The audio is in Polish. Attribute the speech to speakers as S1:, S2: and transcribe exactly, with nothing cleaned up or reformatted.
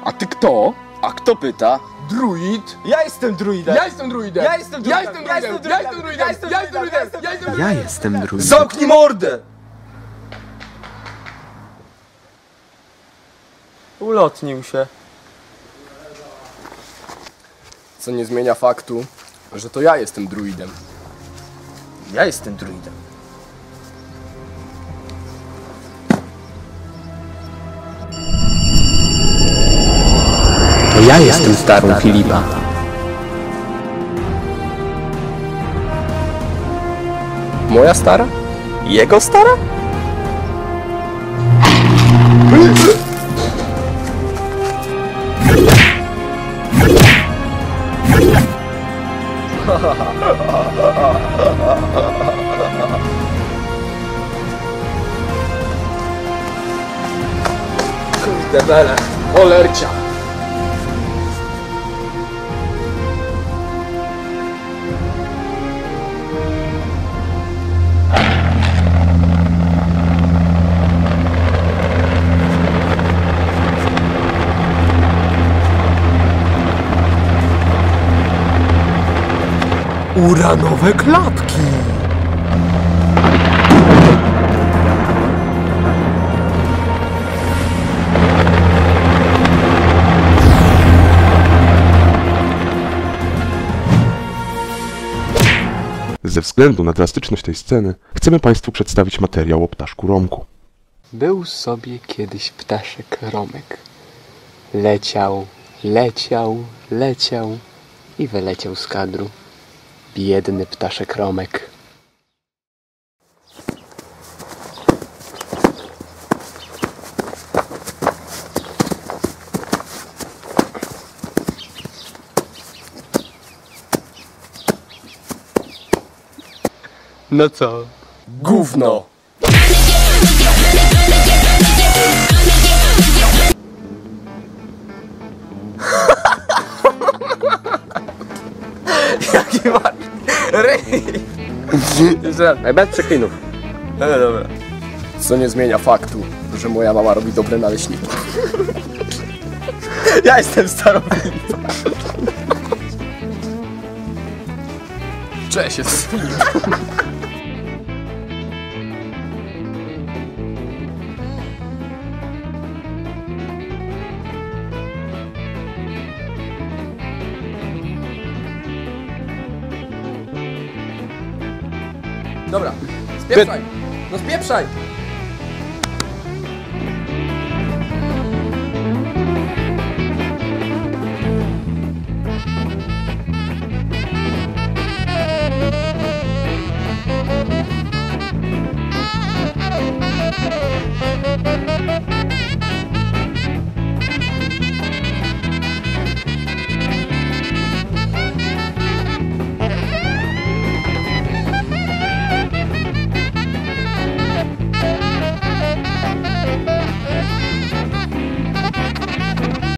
S1: A ty kto?
S2: A kto pyta?
S1: Druid?
S3: Ja jestem druidem!
S1: Ja jestem druidem!
S3: Ja jestem druidem!
S1: Ja jestem druidem! Ja jestem druidem! Ja jestem druidem! Ja jestem druidem!
S4: Ja jestem druidem.
S3: Zamknij mordę! Ulotnił się.
S2: Co nie zmienia faktu, że to ja jestem druidem.
S3: Ja jestem druidem.
S4: To ja jestem starą Filipa.
S2: Moja stara? Jego stara?
S1: Kurde bele, cholercia!
S4: Uranowe klapki!
S5: Ze względu na drastyczność tej sceny chcemy Państwu przedstawić materiał o ptaszku Romku.
S4: Był sobie kiedyś ptaszek Romek. Leciał, leciał, leciał i wyleciał z kadru. Biedny ptaszek Romek. No co?
S2: Gówno!
S3: Jaki ma... Ryj! Jeszcze raz, bez przeklinów. Dobra, dobra.
S2: Co nie zmienia faktu, że moja mama robi dobre naleśniki.
S3: Ja jestem starą Filipą.
S2: Cześć, jest Filip.
S3: Dobra, spieprzaj! No spieprzaj!